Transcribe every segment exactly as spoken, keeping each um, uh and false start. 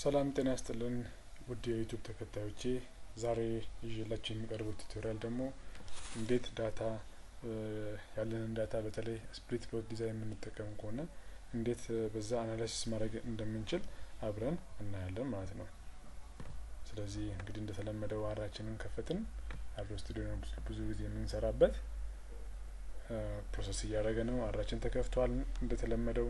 ሰላም ጤና ይስጥልን ውድ የዩቲዩብ ተከታዮቼ ዛሬ ይዤላችሁ የሚቀርበው ቱቶሪያል ደግሞ እንዴት ዳታ ያለንን ዳታ በተለይ ስፕሊት ፕሎት ዲዛይን የምንጠቀም ከሆነ እንዴት በዛ አናላይሲስ ማድረግ እንደምንችል አብረን እናያለን ማለት ነው። ስለዚህ እንግዲህ እንደተለመደው አራችንን ከፈትን አብሮ ስቱዲዮ ነው ብዙ ጊዜ የምንሰራበት ፕሮሰስ እያደረገ ነው። አራችን ተከፍቷል። እንደተለመደው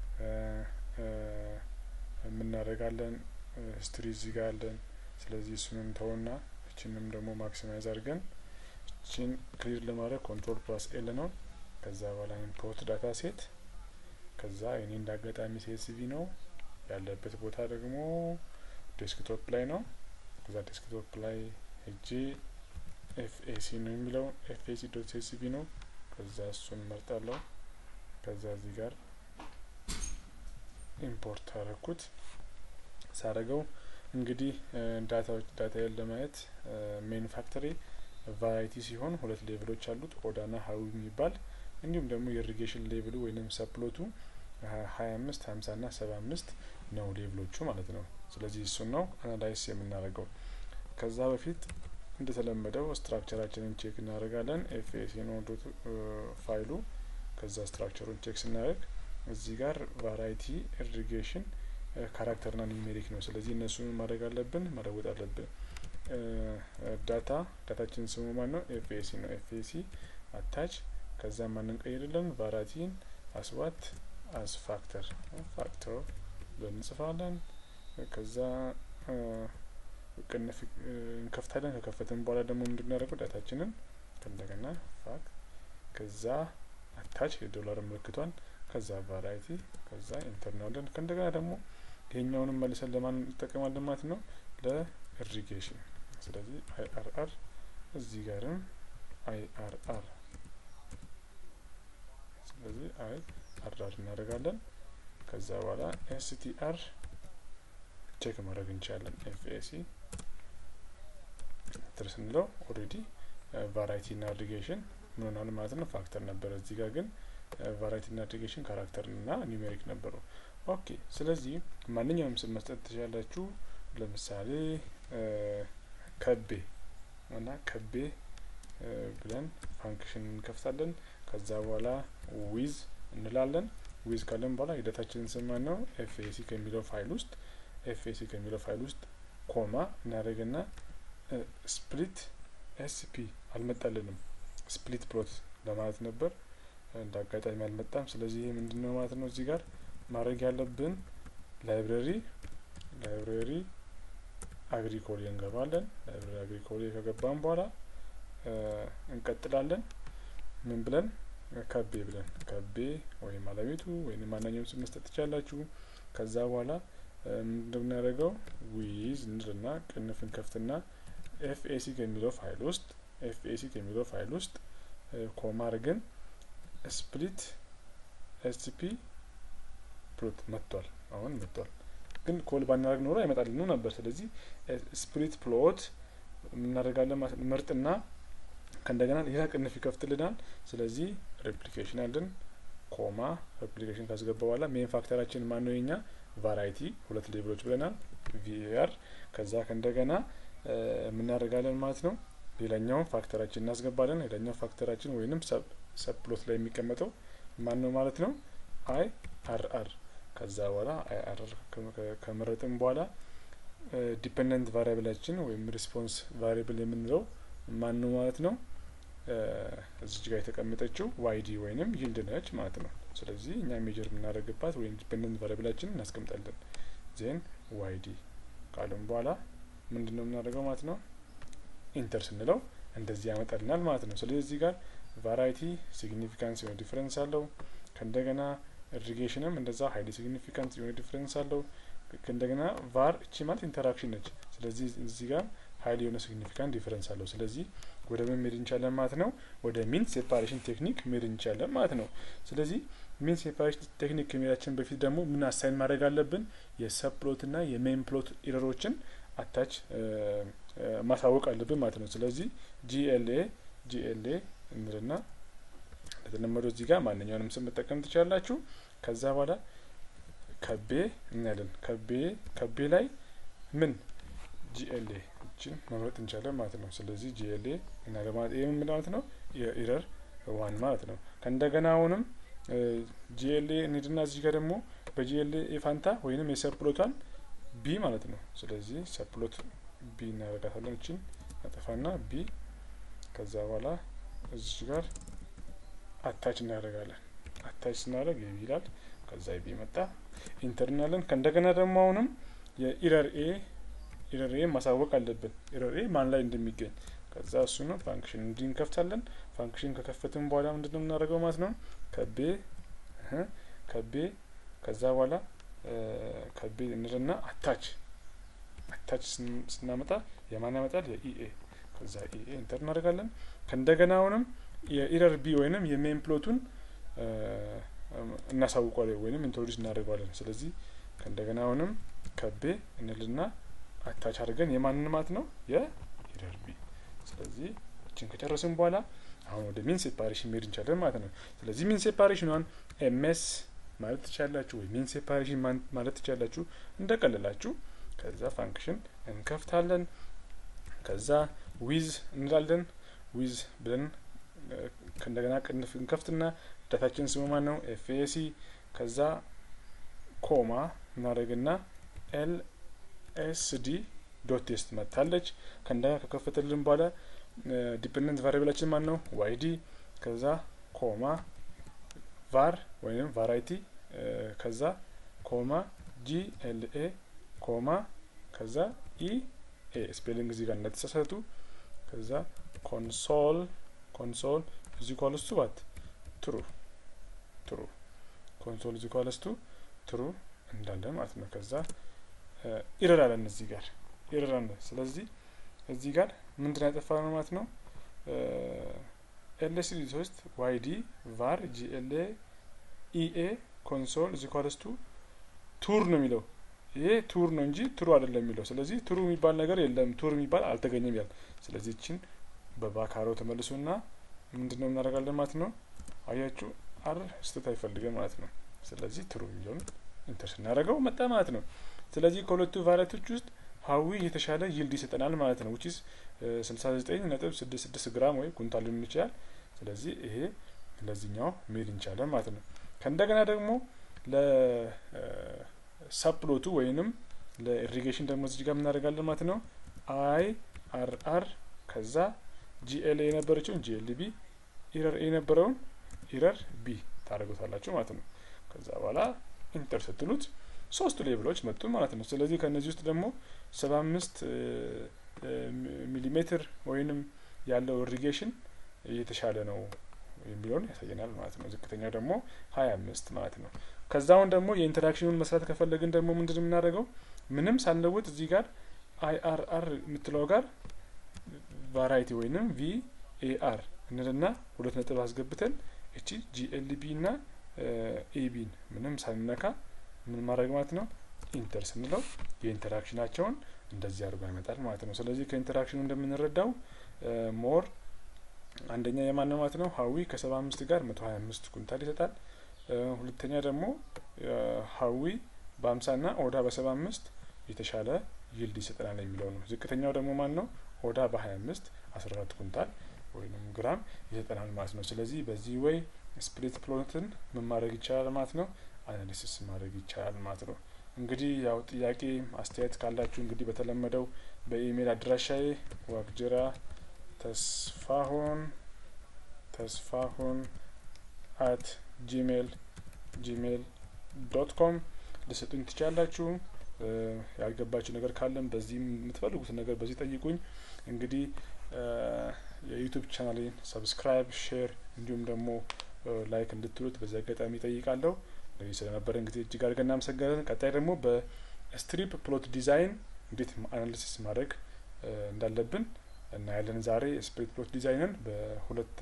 ምናረጋለን ሂስትሪ እዚህ ጋር አለን። ስለዚህ እሱን ተውና እቺንም ደግሞ ማክሲማይዝ አድርገን እቺን ክሊር ለማድረግ ኮንትሮል ፕላስ ኤል ነው። ከዛ በኋላ ኢምፖርት ዳታ ሴት ከዛ እኔ እንዳጋጣሚ ሲኤስቪ ነው ያለበት ቦታ ደግሞ ዴስክቶፕ ላይ ነው። ከዛ ዴስክቶፕ ላይ እጂ ኤፍኤሲ ነው የሚለው ኤፍኤሲ.ሲኤስቪ ነው። ከዛ እሱን መርጣለሁ። ከዛ እዚህ ጋር ኢምፖርት አረኩት። ሳረገው እንግዲህ ዳታዎች ዳታውን ለማየት ሜን ፋክተሪ ቫራይቲ ሲሆን ሁለት ሌቭሎች አሉት ኦዳና ሃዊ የሚባል እንዲሁም ደግሞ የኢሪጌሽን ሌቭሉ ወይንም ሰፕሎቱ ሀያ አምስት ሀምሳ እና ሰባ አምስት ነው ሌቭሎቹ ማለት ነው። ስለዚህ እሱ ነው አናላይዝ የምናደርገው። ከዛ በፊት እንደተለመደው ስትራክቸራችንን ቼክ እናደርጋለን። ኤፍኤሲ ነው ዶት ፋይሉ። ከዛ ስትራክቸሩን ቼክ ስናደርግ እዚህ ጋር ቫራይቲ ኢሪጌሽን ካራክተርና ኒሜሪክ ነው። ስለዚህ እነሱን ማድረግ አለብን ማለወጥ አለብን። ዳታ ዳታችን ስሙ ማን ነው? ኤፍኤሲ ነው። ኤፍኤሲ አታች ከዛ ማንን ቀይርልን ቫራቲን አስዋት አስ ፋክተር ፋክተር በእንጽፋለን። ከዛ ቅንፍ እንከፍታለን። ከከፈትን በኋላ ደግሞ ምንድነው ያደረገው ዳታችንን እንደገና ፋክ ከዛ አታች የዶላር ምልክቷን ከዛ ቫራይቲ ከዛ ኢንተርናልን ከእንደገና ደግሞ ይሄኛውንም መልሰን ለማን እንጠቀማለን ማለት ነው ለኢሪጌሽን። ስለዚህ አይአርአር እዚህ ጋርም አይአርአር ስለዚህ አይአርአር እናደርጋለን። ከዛ በኋላ ኤስቲአር ቼክ ማድረግ እንችላለን። ኤፍኤሲ ተርስንለው ኦሬዲ ቫራይቲ እና ኢሪጌሽን ምን ሆናል ማለት ነው ፋክተር ነበር። እዚህ ጋር ግን ቫራይቲ እና ኢሪጌሽን ካራክተር እና ኒሜሪክ ነበሩ። ኦኬ ስለዚህ ማንኛውም ስም መስጠት ትችላላችሁ። ለምሳሌ ከቤ እና ከቤ ብለን ፋንክሽን እንከፍታለን። ከዛ በኋላ ዊዝ እንላለን። ዊዝ ካለን በኋላ ሂደታችንን ስም ነው ኤፍኤሲ ከሚለው ፋይል ውስጥ ኤፍኤሲ ከሚለው ፋይል ውስጥ ኮማ እናደርግና ስፕሊት ኤስፒ አልመጣልንም ስፕሊት ፕሎት ለማለት ነበር እንዳጋጣሚ አልመጣም። ስለዚህ ምንድነው ማለት ነው እዚህ ጋር ማድረግ ያለብን ላይብረሪ ላይብረሪ አግሪኮሊ እንገባለን። ላይብረሪ አግሪኮሊ ከገባን በኋላ እንቀጥላለን። ምን ብለን ከቤ ብለን ከቤ ወይም አለቤቱ ወይም ማንኛውም ስም መስጠት ትችላላችሁ። ከዛ በኋላ እንደምናደርገው ዊዝ እንልና ቅንፍን ከፍትና ኤፍኤሲ ከሚለው ፋይል ውስጥ ኤፍኤሲ ከሚለው ፋይል ውስጥ ኮማ አድርገን ስፕሊት ኤስፒ ፕሎት መጥቷል። አሁን መጥቷል ግን ኮል ባናደርግ ኖሮ አይመጣልንም ነበር። ስለዚህ ስፕሊት ፕሎት እናደርጋለን ምርጥና ከእንደገና ሌላ ቅንፍ ይከፍትልናል። ስለዚህ ሬፕሊኬሽን አለን ኮማ ሬፕሊኬሽን ካስገባ በኋላ ሜን ፋክተራችን ማን ነው የኛ ቫራይቲ ሁለት ሌቭሎች ብለናል ቪአር ከዛ ከእንደገና ምን እናደርጋለን ማለት ነው ሌላኛው ፋክተራችን እናስገባለን። ሌላኛው ፋክተራችን ወይንም ሰብ ሰብ ፕሎት ላይ የሚቀመጠው ማን ነው ማለት ነው አይ አር አር ከዛ በኋላ አይ አር አር ከመረጥን በኋላ ዲፔንደንት ቫሪያብላችን ወይም ሪስፖንስ ቫሪያብል የምንለው ማን ነው ማለት ነው እዚህ ጋር የተቀመጠችው ዋይዲ ወይንም ይልድ ነች ማለት ነው። ስለዚህ እኛ ሜጀር የምናደርግባት ወይም ዲፔንደንት ቫሪያብላችን እናስቀምጣለን። ዜን ዋይዲ ካልን በኋላ ምንድነው የምናደርገው ማለት ነው ኢንተር ስንለው እንደዚህ ያመጣልናል ማለት ነው። ስለዚህ እዚህ ጋር ቫራይቲ ሲግኒፊካንስ የሆነ ዲፈረንስ አለው። ከእንደገና ኢሪጌሽንም እንደዛ ሃይሊ ሲግኒፊካንት የሆነ ዲፈረንስ አለው። ከእንደገና ቫር እቺ ማለት ኢንተራክሽን ነች። ስለዚህ እዚህ ጋር ሃይሊ የሆነ ሲግኒፊካንት ዲፈረንስ አለው። ስለዚህ ወደ ምን መሄድ እንችላለን ማለት ነው ወደ ሚን ሴፓሬሽን ቴክኒክ መሄድ እንችላለን ማለት ነው። ስለዚህ ሚን ሴፓሬሽን ቴክኒክ ከመሄዳችን በፊት ደግሞ ምን አሳይን ማድረግ አለብን የሰብ ፕሎት እና የሜን ፕሎት ኤረሮችን አታች ማሳወቅ አለብን ማለት ነው። ስለዚህ ጂኤልኤ ጂኤልኤ እንልና ለተለመደው እዚህ ጋር ማንኛውንም ስም መጠቀም ትችላላችሁ። ከዛ በኋላ ከቤ እናያለን ከቤ ከቤ ላይ ምን ጂኤልኤ እቺን መምረጥ እንችላለን ማለት ነው ስለዚህ ጂኤልኤ እና ለማለት ይሄ ምን ማለት ነው የኤረር ዋን ማለት ነው ከእንደገና አሁንም ጂኤልኤ እንድና እዚህ ጋር ደግሞ በጂኤልኤ ፋንታ ወይንም የሰፕሎቷን ቢ ማለት ነው ስለዚህ ሰፕሎት ቢ እናደርጋታለን እቺን አጠፋና ቢ ከዛ በኋላ እዚህ ጋር አታች እናደርጋለን አታች እናደርግ ይላል ከዛ ቢ መጣ ኢንተርናልን ከእንደገና ደግሞ አሁንም የኤረር ኤ ኤረር ኤ ማሳወቅ አለብን ኤረር ኤ ማን ላይ እንደሚገኝ ከዛ እሱ ነው ፋንክሽን እንድንከፍታለን ፋንክሽን ከከፈትን በኋላ ምንድነው እናደርገው ማለት ነው ከቤ እህ ከቤ ከዛ በኋላ ከቤ እንልና አታች አታች ስናመጣ የማን ያመጣል የኢኤ ከዛ ኢኤ ኢንተር እናደርጋለን ከእንደገና አሁንም የኤረር ቢ ወይንም የሜን ፕሎቱን እናሳውቀዋለን ወይንም ኢንትሮዲዩስ እናደርጋለን ስለዚህ ከእንደገና አሁንም ከቤ እንልና አታች አድርገን የማንን ማለት ነው የኤረር ቢ ስለዚህ እቺን ከጨረስን በኋላ አሁን ወደ ሚን ሴፓሬሽን መሄድ እንችላለን ማለት ነው ስለዚህ ሚን ሴፓሬሽኗን ኤምኤስ ማለት ትችላላችሁ ወይ ሚን ሴፓሬሽን ማለት ትችላላችሁ እንደቀለላችሁ ከዛ ፋንክሽን እንከፍታለን ከዛ ዊዝ እንላለን ዊዝ ብለን ከእንደገና ቅንፍ እንከፍትና ዳታችን ስሙ ማን ነው ኤፍኤሲ ከዛ ኮማ እናደርግና ኤል ኤስ ዲ ዶት ቴስት መታለች ከእንደገና ከከፈተልን በኋላ ዲፔንደንት ቫሪያብላችን ማን ነው ዋይዲ ከዛ ኮማ var ወይንም ቫራይቲ ከዛ ኮማ ጂኤልኤ ኮማ ከዛ ኢኤ ስፔሊንግ እዚህ ጋር እንደተሳሳቱ ከዛ ኮንሶል ኮንሶል is equals to what true true console is equals to true እንዳለ ማለት ነው ከዛ ኤረር አለን እዚህ ጋር ኤረር አለ ስለዚህ እዚህ ጋር ምንድነው ያጠፋነው ማለት ነው ኤልኤስዲ ሶስት ዋይዲ var gla ea console is equals to tour ነው የሚለው ይሄ ቱር ነው እንጂ ትሩ አይደለም የሚለው ስለዚህ ትሩ የሚባል ነገር የለም ቱር የሚባል አልተገኘም ይላል ስለዚህ እቺን በባካሮ ተመልሶና ምንድነው እናደርጋለን ማለት ነው አያችሁ አር ስህተት አይፈልግም ማለት ነው ስለዚህ ትሩ የሚለውን ኢንተር እናደርገው መጣ ማለት ነው ስለዚህ ከሁለቱ ቫሪያቶች ውስጥ ሀዊ የተሻለ ይልድ ይሰጠናል ማለት ነው which is ስልሳ ዘጠኝ ነጥብ ስድስት ስድስት ግራም ወይ ኩንታል ሊሆን ይችላል ስለዚህ ይሄ ለዚህኛው ሜድ እንቻለን ማለት ነው ከእንደገና ደግሞ ለ ሰፕሎቱ ወይንም ለኢሪጌሽን ደግሞ እዚህ ጋር እናደርጋለን ማለት ነው አይ አር አር ከዛ ጂኤልኤ የነበረችው ጂኤልቢ ኤረር ኤ የነበረውን ኤረር ቢ ታደርጉታላችሁ ማለት ነው ከዛ በኋላ ኢንተር ስትሉት ሶስት ሌቭሎች መጡ ማለት ነው ስለዚህ ከነዚህ ውስጥ ደግሞ ሰባ አምስት ሚሊሜትር ወይንም ያለው ኢሪጌሽን የተሻለ ነው የሚለውን ያሳየናል ማለት ነው ዝቅተኛው ደግሞ ሀያ አምስት ማለት ነው ከዛውን ደግሞ የኢንተራክሽኑን መስራት ከፈለግን ደግሞ ምንድነው የምናደርገው ምንም ሳንለውጥ እዚህ ጋር አይአርአር የምትለው ጋር ቫራይቲ ወይንም ቪኤአር እንልና ሁለት ነጥብ አስገብተን እቺ ጂኤልቢ እና ኤቢን ምንም ሳንነካ ምን ማድረግ ማለት ነው ኢንተር ስንለው የኢንተራክሽናቸውን እንደዚህ አድርጎ ያመጣል ማለት ነው ስለዚህ ከኢንተራክሽኑ እንደምንረዳው ሞር አንደኛ የማን ማለት ነው ሀዊ ከሰባ አምስት ጋር መቶ ሀያ አምስት ኩንታል ይሰጣል ሁለተኛ ደግሞ ሀዊ በሀምሳ እና ኦዳ በሰባ አምስት የተሻለ ይልድ ይሰጠናል የሚለው ነው ዝቅተኛው ደግሞ ማን ነው ኦዳ በሀያ አምስት አስራ አራት ኩንታል ወይንም ግራም ይሰጠናል ማለት ነው ስለዚህ በዚህ ወይ ስፕሊት ፕሎትን ምን ማድረግ ይቻላል ማለት ነው አናሊሲስ ማድረግ ይቻላል ማለት ነው እንግዲህ ያው ጥያቄ አስተያየት ካላችሁ እንግዲህ በተለመደው በኢሜል አድራሻዬ ዋቅጅራ ተስፋሁን ተስፋሁን at gmail gmail dot com ልሰጡኝ ትችላላችሁ ያልገባችሁ ነገር ካለም በዚህ የምትፈልጉት ነገር በዚህ ጠይቁኝ እንግዲህ የዩቲዩብ ቻናሌን ሰብስክራይብ ሼር እንዲሁም ደግሞ ላይክ እንድትሉት በዚህ አጋጣሚ ጠይቃለሁ ለዚህ ስለነበረ እንግዲህ እጅግ አድርገን እናመሰግናለን ቀጣይ ደግሞ በስትሪፕ ፕሎት ዲዛይን እንዴት አናሊሲስ ማድረግ እንዳለብን እና ያለን ዛሬ ስፕሊት ፕሎት ዲዛይንን በሁለት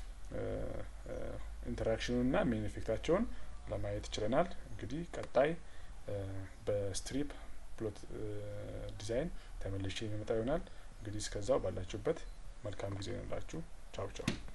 ኢንተራክሽኑና ሜን ኢፌክታቸውን ለማየት ይችላል እንግዲህ ቀጣይ በስትሪፕ ፕሎት ዲዛይን ተመልሼ የመጣ ይሆናል እንግዲህ እስከዛው ባላችሁበት መልካም ጊዜ ይሁንላችሁ ቻው ቻው